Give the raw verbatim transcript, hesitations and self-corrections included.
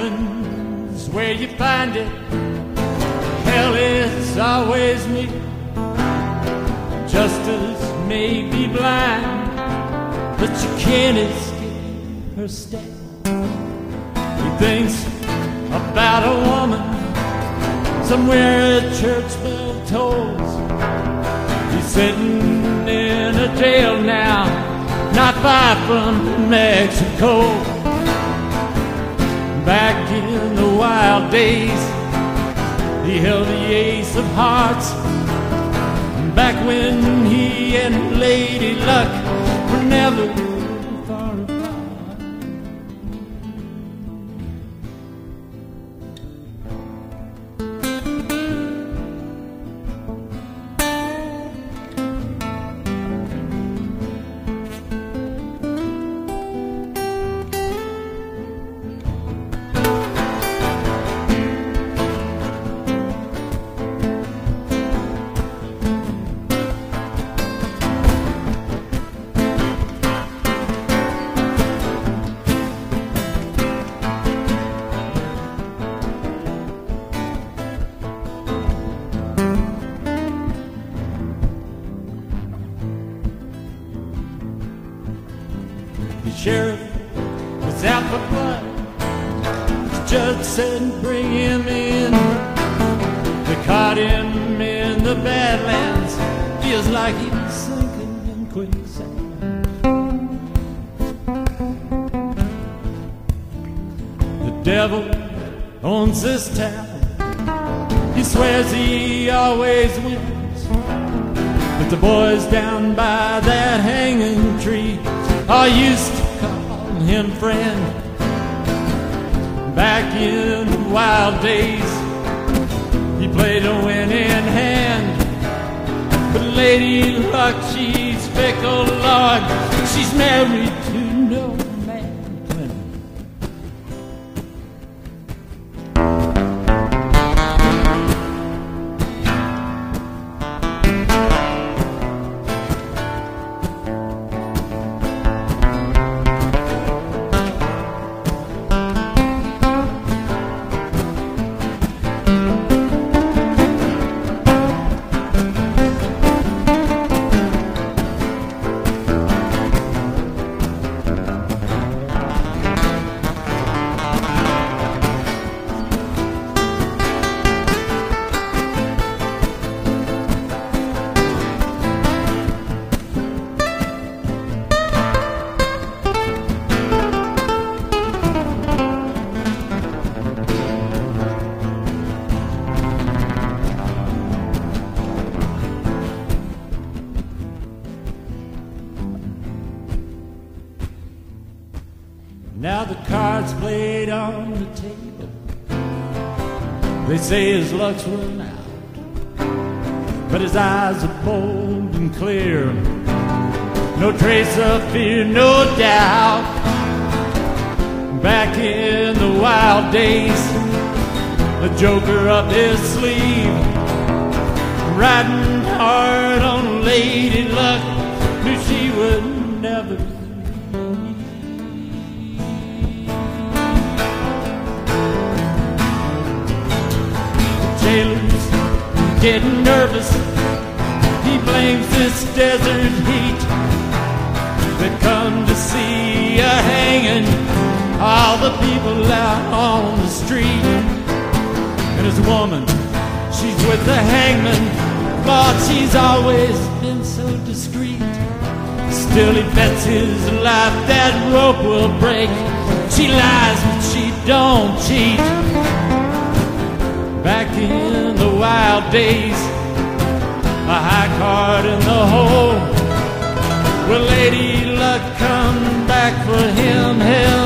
heaven's where you find it. Hell is always me. Justice may be blind, but you can't escape her stare. He thinks about a woman somewhere a church bell tolls. He's sitting in a jail now, not far from Mexico. Back in the wild days, he held the ace of hearts. Back when he and Lady Luck were never far apart. The sheriff was out for blood. The judge said bring him in. They caught him in the Badlands. Feels like he was sinking in quicksand. The devil owns this town. He swears he always wins, but the boys down by that hanging tree I used to call him friend. Back in the wild days, he played a winning hand. But Lady Luck, she's fickle, Lord. She's married to no man. Now the cards played on the table, they say his luck's run out, but his eyes are bold and clear, no trace of fear, no doubt. Back in the wild days, the joker up his sleeve, riding hard on Lady Luck, knew she would never leave. Jailers getting nervous, he blames this desert heat. They come to see a hanging, all the people out on the street. And his woman, she's with the hangman, but she's always been so discreet. Still he bets his life that rope will break. She lies but she don't cheat. Back in the wild days, a high card in the hole. Will Lady Luck come back for him? Hell,